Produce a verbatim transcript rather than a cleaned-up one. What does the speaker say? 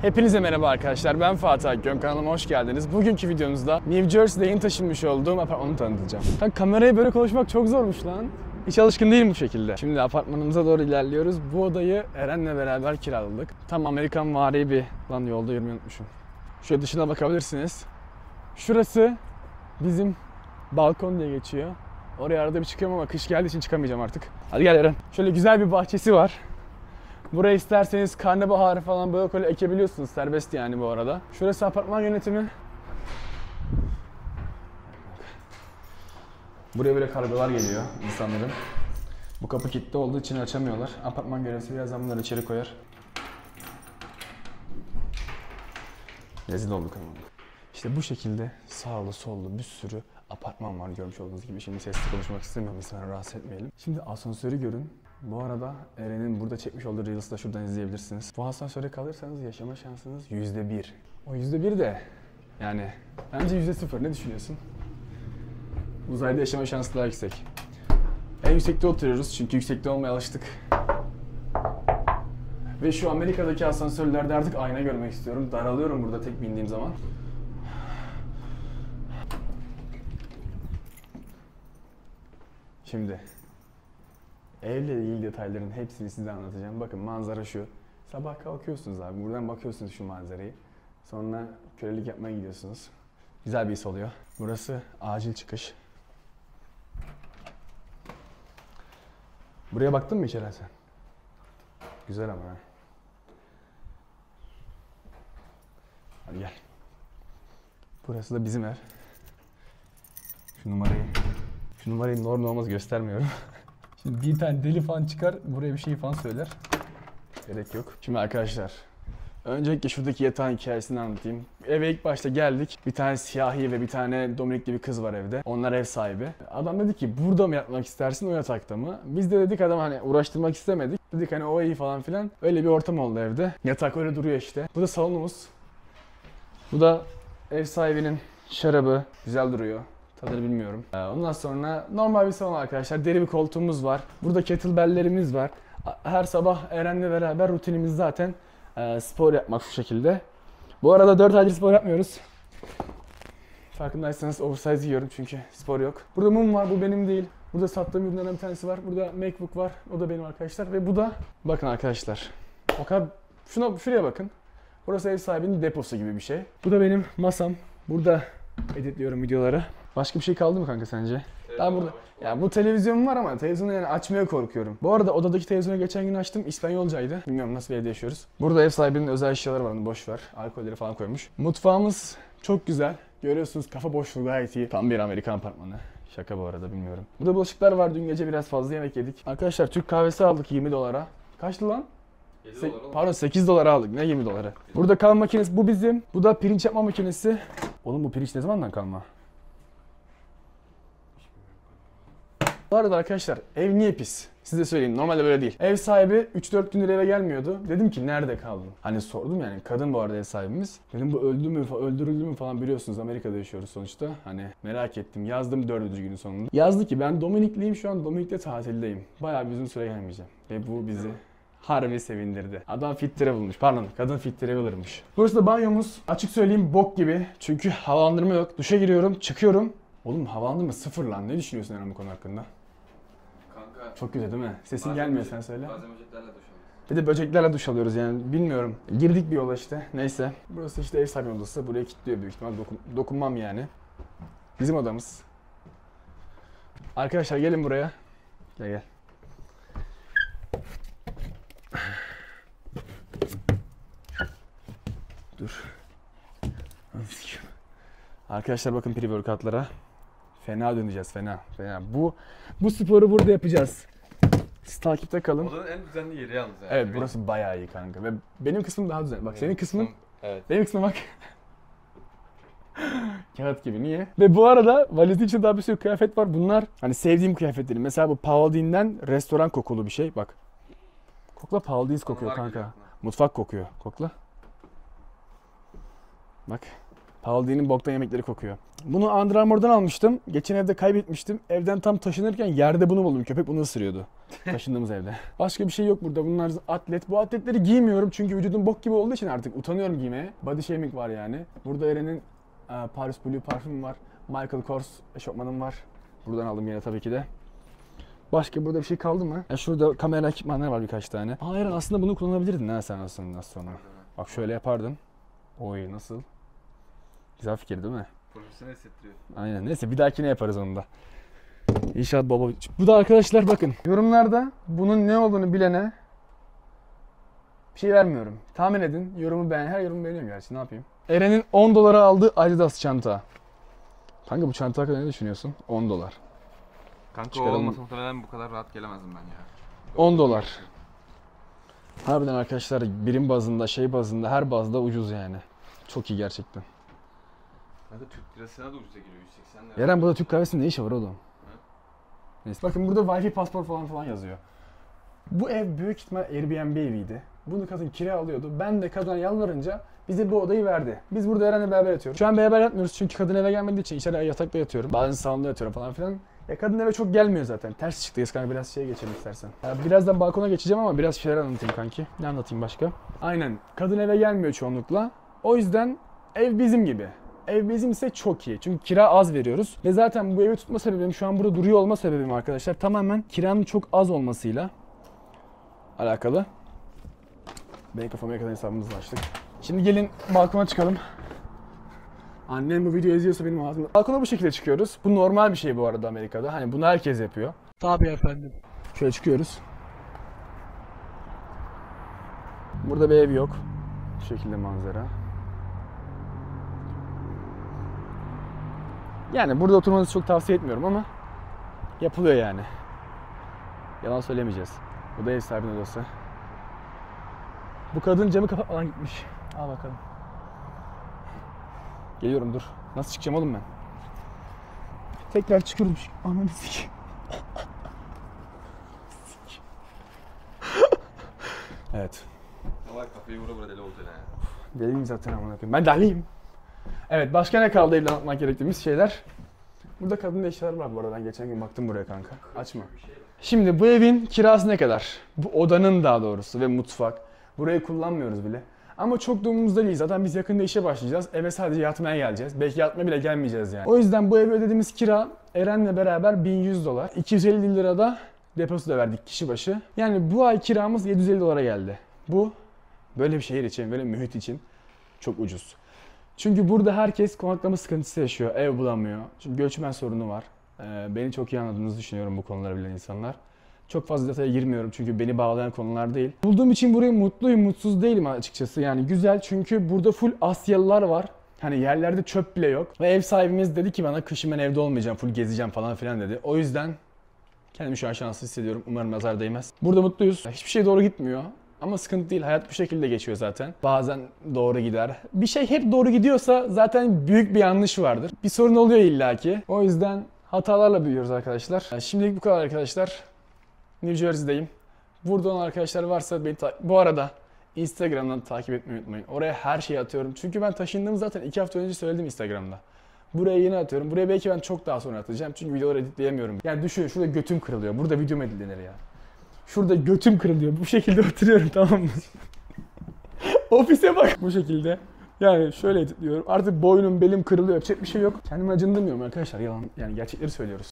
Hepinize merhaba arkadaşlar, ben Fatih Akgön, kanalıma hoş geldiniz. Bugünkü videomuzda New Jersey'de yeni taşınmış olduğum apartmanı tanıtacağım. Ha, kameraya böyle konuşmak çok zormuş lan. Hiç alışkın değilim bu şekilde. Şimdi apartmanımıza doğru ilerliyoruz. Bu odayı Eren'le beraber kiraladık. Tam Amerikan vari bir... Lan yolda yürümeyi unutmuşum. Şöyle dışına bakabilirsiniz. Şurası bizim balkon diye geçiyor. Oraya arada bir çıkıyorum ama kış geldiği için çıkamayacağım artık. Hadi gel Eren. Şöyle güzel bir bahçesi var. Buraya isterseniz karnabahar falan böyle böyle ekebiliyorsunuz. Serbest yani bu arada. Şurası apartman yönetimi. Buraya böyle kargolar geliyor insanların. Bu kapı kilitli olduğu için açamıyorlar. Apartman görevlisi birazdan bunları içeri koyar. Rezil olduk ama. İşte bu şekilde sağlı sollu bir sürü apartman var görmüş olduğunuz gibi. Şimdi sesli konuşmak istemiyorum, insanları rahatsız etmeyelim. Şimdi asansörü görün. Bu arada Eren'in burada çekmiş olduğu Reels'ı da şuradan izleyebilirsiniz. Bu asansöre kalırsanız yaşama şansınız yüzde bir. O yüzde bir de yani bence yüzde sıfır. Ne düşünüyorsun? Uzayda yaşama şansı daha yüksek. En yüksekte oturuyoruz çünkü yüksekte olmaya alıştık. Ve şu Amerika'daki asansörlerde artık ayna görmek istiyorum. Daralıyorum burada tek bindiğim zaman. Şimdi evle ilgili detayların hepsini size anlatacağım. Bakın manzara şu. Sabah kalkıyorsunuz abi. Buradan bakıyorsunuz şu manzarayı. Sonra kölelik yapmaya gidiyorsunuz. Güzel bir his oluyor. Burası acil çıkış. Buraya baktın mı içeri sen? Güzel ama ha. Hadi gel. Burası da bizim ev. Şu numarayı, şu numarayı normal olmaz göstermiyorum. Şimdi bir tane deli fan çıkar, buraya bir şey falan söyler. Gerek yok. Şimdi arkadaşlar, öncelikle şuradaki yatağın hikayesini anlatayım. Eve ilk başta geldik. Bir tane siyahi ve bir tane Dominikli bir kız var evde. Onlar ev sahibi. Adam dedi ki burada mı yatmak istersin, o yatakta mı? Biz de dedik adam hani uğraştırmak istemedik. Dedik hani o iyi falan filan. Öyle bir ortam oldu evde. Yatak öyle duruyor işte. Bu da salonumuz. Bu da ev sahibinin şarabı. Güzel duruyor. Tadını bilmiyorum. Ondan sonra normal bir salon arkadaşlar. Deri bir koltuğumuz var. Burada kettlebell'lerimiz var. Her sabah Eren'le beraber rutinimiz zaten e, spor yapmak şu şekilde. Bu arada dört aydır spor yapmıyoruz. Farkındaysanız oversize yiyorum çünkü spor yok. Burada mum var, bu benim değil. Burada sattığım ürünlerden bir tanesi var. Burada MacBook var, o da benim arkadaşlar. Ve bu da, bakın arkadaşlar, o kadar, şuna, şuraya bakın. Burası ev sahibinin deposu gibi bir şey. Bu da benim masam. Burada editliyorum videoları. Başka bir şey kaldı mı kanka sence? Ben burada. Ya bu televizyon var ama televizyonu yani açmaya korkuyorum. Bu arada odadaki televizyonu geçen gün açtım. İspanyolcaydı. Bilmiyorum nasıl bir evde yaşıyoruz. Burada ev sahibinin özel eşyaları var. Onu boş ver. Alkolleri falan koymuş. Mutfağımız çok güzel. Görüyorsunuz kafa boşluğu gayet iyi. Tam bir Amerikan apartmanı. Şaka bu arada, bilmiyorum. Burada bulaşıklar var. Dün gece biraz fazla yemek yedik. Arkadaşlar Türk kahvesi aldık yirmi dolara. Kaçtı lan? yedi dolar oldu. Pardon sekiz dolara aldık. Ne yirmi doları? Burada kahve makinesi bu bizim. Bu da pirinç yapma makinesi. Oğlum bu pirinç ne zamandan kalma? Bu arada arkadaşlar ev niye pis? Size söyleyeyim, normalde böyle değil. Ev sahibi üç dört gündür eve gelmiyordu. Dedim ki nerede kaldın? Hani sordum yani, kadın bu arada ev sahibimiz. Dedim bu öldü mü, öldürüldü mü falan, biliyorsunuz Amerika'da yaşıyoruz sonuçta. Hani merak ettim, yazdım dördüncü günün sonunda. Yazdı ki ben Dominikliyim, şu an Dominik'te tatildeyim. Bayağı bir uzun süre gelmeyeceğim. Ve bu bizi harbi sevindirdi. Adam fit travel'mış, pardon kadın fit traveler'mış. Burası da banyomuz. Açık söyleyeyim bok gibi. Çünkü havalandırma yok. Duşa giriyorum, çıkıyorum. Oğlum havalandırma sıfır lan. Ne düşünüyorsun Eren bu konu hakkında? Kanka. Çok güzel değil mi? Sesin Bazen gelmiyor, böcek- sen söyle. Bazen böceklerle duş alıyoruz. Bir de böceklerle duş alıyoruz yani, bilmiyorum. Girdik bir yola işte. Neyse. Burası işte ev sahibi odası. Buraya kilitliyor büyük ihtimal. Dokun dokunmam yani. Bizim odamız. Arkadaşlar gelin buraya. Gel gel. Dur. Arkadaşlar bakın pre-workout'lara. Fena döneceğiz, fena. Fena. Bu bu sporu burada yapacağız. Siz takipte kalın. Odanın en düzenli yeri yalnız yani. Evet, burası bayağı iyi kanka ve benim kısmım daha düzenli. Bak senin kısmın, Evet. benim kısmım bak. Kağıt gibi, niye? Ve bu arada valizin içinde daha bir sürü kıyafet var. Bunlar hani sevdiğim kıyafetlerim. Mesela bu Paul Dean'den restoran kokulu bir şey. Bak. Kokla, Paul Dean's kokuyor Onlar kanka. geliyor aklına. Mutfak kokuyor. Kokla. Bak. Pahalı değilin boktan yemekleri kokuyor. Bunu Under Armour'dan almıştım. Geçen evde kaybetmiştim. Evden tam taşınırken yerde bunu buldum. Köpek bunu ısırıyordu. Taşındığımız evde. Başka bir şey yok burada. Bunlar atlet. Bu atletleri giymiyorum çünkü vücudum bok gibi olduğu için artık utanıyorum giymeye. Body shaming var yani. Burada Eren'in e, Paris Blue parfümü var. Michael Kors eşofmanım var. Buradan aldım yine tabii ki de. Başka burada bir şey kaldı mı? Ya şurada kamera ekipmanları var birkaç tane. Aa Eren aslında bunu kullanabilirdin ha sen aslında nasıl sonra. Bak şöyle yapardın. Oy nasıl? Güzel fikir değil mi? Profesyonel hissettiriyor. Aynen. Neyse bir dahakine yaparız onu da. İnşaat baba. Bu da arkadaşlar bakın. Yorumlarda bunun ne olduğunu bilene bir şey vermiyorum. Tahmin edin. Yorumu beğen. Her yorumu beğeniyorum gerçi. Ne yapayım? Eren'in on dolara aldığı Adidas çanta. Kanka bu çanta hakkında ne düşünüyorsun? on dolar. Kanka Çıkaralım. o olmasa muhtemelen bu kadar rahat gelemezdim ben ya. on dolar. Harbiden arkadaşlar birim bazında, şey bazında, her bazda ucuz yani. Çok iyi gerçekten. Kanka Türk lirasına da ucuza geliyor yüz seksen lira. Eren burada Türk kahvesinin ne işi var oğlum? Neyse. Bakın burada Wi-Fi pasport falan falan yazıyor. Bu ev büyük ihtimal Airbnb eviydi. Bunu kadın kira alıyordu. Ben de kadına yalvarınca bize bu odayı verdi. Biz burada Eren'le beraber yatıyoruz. Şu an beraber yatmıyoruz çünkü kadın eve gelmediği için içeri yatakta yatıyorum. Bazen salonda yatıyorum falan filan. Ya kadın eve çok gelmiyor zaten. Ters çıktıyız kanka, biraz şeye geçelim istersen. Ya birazdan balkona geçeceğim ama biraz şeyler anlatayım kanki. Ne anlatayım başka? Aynen. Kadın eve gelmiyor çoğunlukla. O yüzden ev bizim gibi. Ev bizimse çok iyi. Çünkü kira az veriyoruz. Ve zaten bu evi tutma sebebim, şu an burada duruyor olma sebebim arkadaşlar tamamen kiranın çok az olmasıyla alakalı. Bank of America'dan hesabımızı açtık. Şimdi gelin balkona çıkalım. Annem bu videoyu izliyorsa benim ağzımda. Balkona bu şekilde çıkıyoruz. Bu normal bir şey bu arada Amerika'da. Hani bunu herkes yapıyor. Tabii efendim. Şöyle çıkıyoruz. Burada bir ev yok. Bu şekilde manzara. Yani burada oturmanızı çok tavsiye etmiyorum ama yapılıyor yani. Yalan söylemeyeceğiz. Bu da ev sahibinin odası. Bu kadın camı kapatmadan gitmiş. Al bakalım. Geliyorum dur. Nasıl çıkacağım oğlum ben? Tekrar çıkıyorum. Ananı sikeyim. Evet. Valla kafayı vura vura deli oldu ya. Deliyim zaten amına koyayım. Ben deliyim. Evet, başka ne kaldı evde anlatmak gerektiğimiz şeyler? Burada kadın eşyalar var bu arada. Ben geçen gün baktım buraya kanka. Açma. Şimdi bu evin kirası ne kadar? Bu odanın daha doğrusu ve mutfak. Burayı kullanmıyoruz bile. Ama çok da umurumuzda değil. Zaten biz yakında işe başlayacağız. Eve sadece yatmaya geleceğiz. Belki yatmaya bile gelmeyeceğiz yani. O yüzden bu eve ödediğimiz kira Eren'le beraber bin yüz dolar. iki yüz elli lira da depozito verdik kişi başı. Yani bu ay kiramız yedi yüz elli dolara geldi. Bu böyle bir şehir için, böyle mühit için çok ucuz. Çünkü burada herkes konaklama sıkıntısı yaşıyor. Ev bulamıyor. Çünkü göçmen sorunu var. Ee, beni çok iyi anladığınızı düşünüyorum bu konuları bilen insanlar. Çok fazla detaya girmiyorum çünkü beni bağlayan konular değil. Bulduğum için burayı mutluyum, mutsuz değilim açıkçası. Yani güzel çünkü burada full Asyalılar var. Hani yerlerde çöp bile yok. Ve ev sahibimiz dedi ki bana kışın ben evde olmayacağım, full gezeceğim falan filan dedi. O yüzden kendimi şu an şanslı hissediyorum. Umarım nazar değmez. Burada mutluyuz. Hiçbir şey doğru gitmiyor. Ama sıkıntı değil. Hayat bu şekilde geçiyor zaten. Bazen doğru gider. Bir şey hep doğru gidiyorsa zaten büyük bir yanlış vardır. Bir sorun oluyor illaki. O yüzden hatalarla büyüyoruz arkadaşlar. Şimdilik bu kadar arkadaşlar. New Jersey'deyim. Burada olan arkadaşlar varsa beni ta- bu arada Instagram'dan takip etmeyi unutmayın. Oraya her şeyi atıyorum. Çünkü ben taşındığımı zaten iki hafta önce söyledim Instagram'da. Buraya yeni atıyorum. Buraya belki ben çok daha sonra atacağım. Çünkü videoları editleyemiyorum. Yani düşün, şurada götüm kırılıyor. Burada video mu editlenir ya? Şurada götüm kırılıyor. Bu şekilde oturuyorum, tamam mı? Ofise bak. Bu şekilde. Yani şöyle editliyorum. Artık boynum, belim kırılıyor. Yapacak bir şey yok. Kendimi acındırmıyorum arkadaşlar. Yalan. Yani gerçekleri söylüyoruz.